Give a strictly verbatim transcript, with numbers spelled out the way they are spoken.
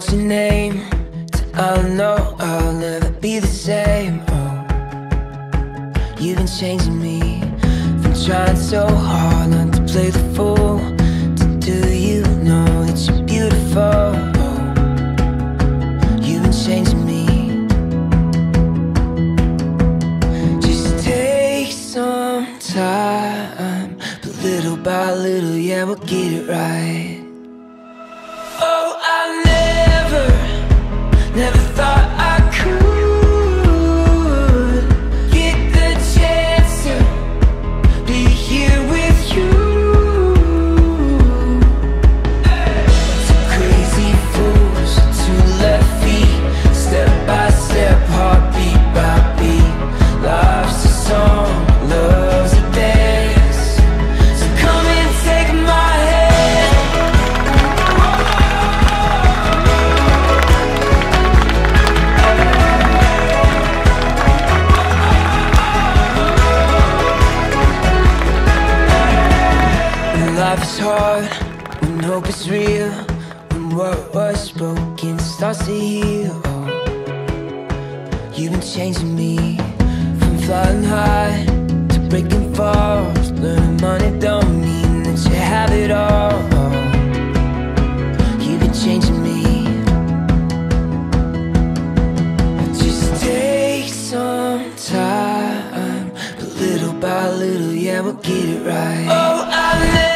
what's your name? I know I'll never be the same. Oh, you've been changing me from trying so hard not to play the fool to do you know that you're beautiful. Oh, you've been changing me. Just take some time, but little by little, yeah, we'll get it right. Oh, I never Never thought I could get the chance to be here with you. Two crazy fools, two left feet, step by step, heartbeat by beat. Life's a song, love's a dance, so come and take my hand. Life is hard when hope is real, when what was broken starts to heal. Oh, you've been changing me from flying high to breaking falls, learning money don't mean that you have it all. Oh, you've been changing me. Just take some time, but little by little, yeah, we'll get it right. Oh, I